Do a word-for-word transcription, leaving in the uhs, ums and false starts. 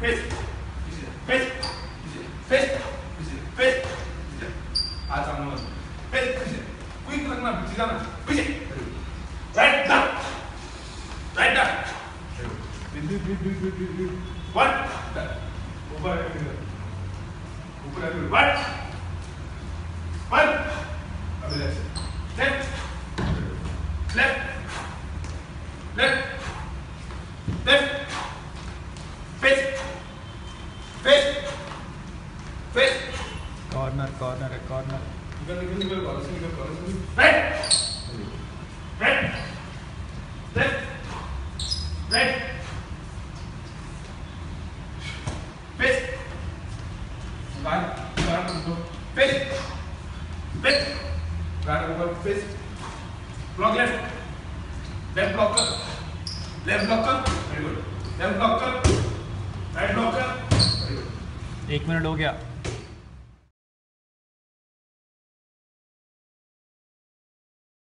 Face face face face आज चांगलं मस्त फेस क्विक लगना पीछे जाना पीछे right down right down one ऊपर ऊपर वन वन अभी left left left left left face face face corner corner है कॉर्नर निकल निकल निकल कॉर्नर से निकल कॉर्नर से right right left right face guard guard को फेस फेस गार्ड ऊपर face block left left blocker left blocker very good left blocker right blocker very good एक मिनट हो गया।